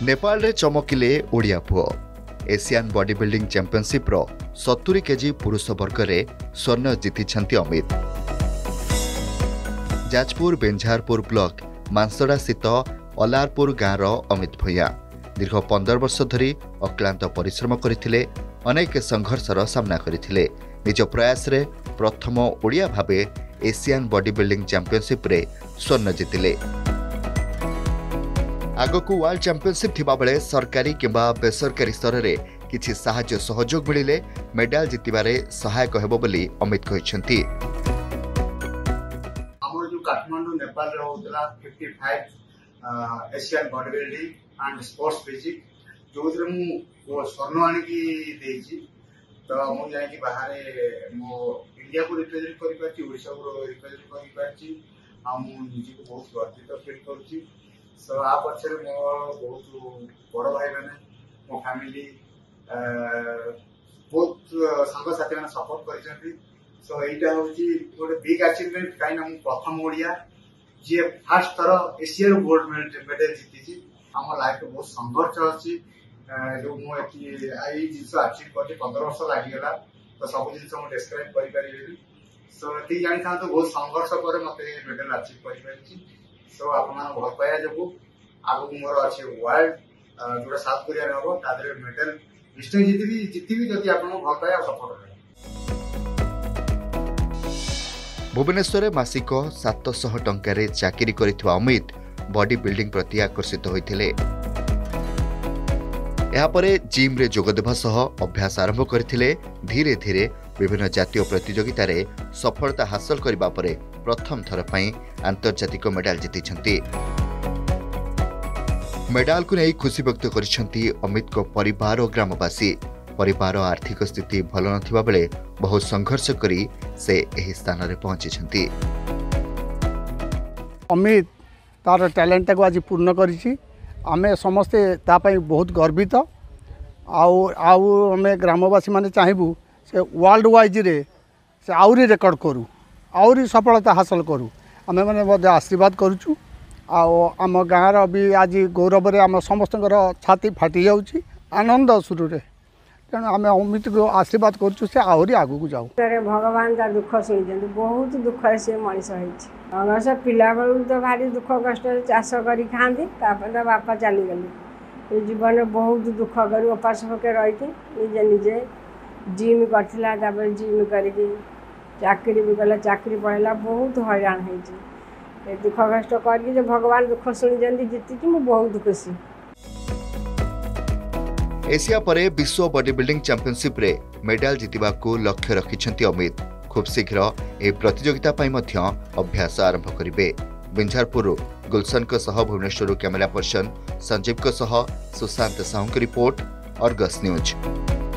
नेपाल रे चमकिले ओडिया पुओ एशियन बॉडी बिल्डिंग चैंपियनशिप रो 70 केजी पुरुष वर्ग रे स्वर्ण जीति अमित। जाजपुर बेंझारपुर ब्लॉक मानसड़ा स्थित अलारपुर गाँव अमित भैया दीर्घ 15 वर्ष धरी अक्लांत परिश्रम करथिले, अनेक संघर्षर सामना करथिले। निज प्रयास रे प्रथम ओडिया भाबे एशियन बॉडी बिल्डिंग चैंपियनशिप रे स्वर्ण जीतिले। आगकू वर्ल्ड चैंपियनशिप थिबा बेले सरकारी किंबा बेसरकारी स्तर में किछि साहाय्य सहयोग मिलिले मेडाल जितिबारे सहायक हेबो बोली अमित कहिसेंती। हमर जो काठमांडू नेपाल रे होतला 55 Asian body building and sports physique जोथरे मु स्वर्ण आनी की देछि, तो मु जाय कि बाहर मो इंडिया को रिप्रेजेंट करि पाछि, ओडिसा को रिप्रेजेंट करि पाछि। हम निजी को बहुत गर्वित फील करछि। सो आ पछरे मो बहुत बड़ भाई माने मो फैमिली बहुत संग साथी माने सपोर्ट करिसेंती। सो एटा होची गोटे बिग अचीवमेंट काई ना प्रथम ओडिया जे फर्स्ट थर एशियन गोल्ड मेडल जीतिची। हम लाइफ बहुत संघर्ष अछि जो मो एती आई जिंस अचीव करते 15 वर्ष लागि गेला, तो सब जिंस हम डिस्क्राइब करि परिबेनी। सो एती जानि था तो बहुत संघर्ष करे मते मेडल अचीव करि परिची। सो आपन भल पाया जबु आगु मोर अछि वर्ल्ड जोरा साउथ कोरिया रे हो तादरे मेडल निश्चय जीतिबी जदि आपन भल पाया सपोर्ट करे। भुवनेश्वर मासिक 700 टंका रे चाकरी करिथवा अमित बॉडी बिल्डिंग प्रति आकर्षित होइथिले। या परे जिम रे जोग देबा सह अभ्यास आरंभ करथिले। धीरे धीरे विभिन्न जातीय प्रतियोगिता रे सफलता हासिल करबा परे प्रथम थर पई अंतर्जातिक मेडल जीतिछंती। मेडल को नहीं खुशी व्यक्त करिसेंती अमित को परिवार और ग्रामवासी। परिवार आर्थिक स्थिति भल नथिबा बेले बहुत संघर्ष करी से एही स्थान रे पहुंची। अमित तार टैलेंट को आज पूर्ण करिछि। आमे समस्ते तापाई बहुत गर्वित। आमे ग्रामवासी माने चाहिबू से वर्ल्ड वाइज रे से आउरी रेकर्ड करू, आउरी सफलता हासिल करू। आमे माने आशीर्वाद करूछु। आम गाँव भी आज गौरव रे आम समस्त छाती फाटी जाउछि आनंद सुरु रे। तेणु आम अमित को आशीर्वाद करूछु से आहुरी आगु को जाऊ। भगवान का दुख शुणी बहुत दुख से मनीष होइछि। पिला बेलू तो भारी दुख कष्ट चाष करी खाती, तो बापा चलीगले। जीवन में बहुत दुख कर उपास पके रही निजे निजे जिम करथिला, तापर जिम करके चाकरी भी कला, चाकरी पढ़ला, बहुत हैरान होइछि। दुख कष्ट करके भगवान दुख शुणी जीति मु बहुत खुशी। एशिया परे विश्व बॉडी बिल्डिंग चैंपियनशिप रे मेडल जीतिबा को लक्ष्य रखिछंती अमित। खूब शीघ्र ए प्रतियोगिता पई मध्य अभ्यास आरंभ करिवे। बेंझारपुर गुलशन को सह भुवनेश्वर कैमरा पर्सन संजीव को सह सुशांत साहू की रिपोर्ट, अर्गस न्यूज।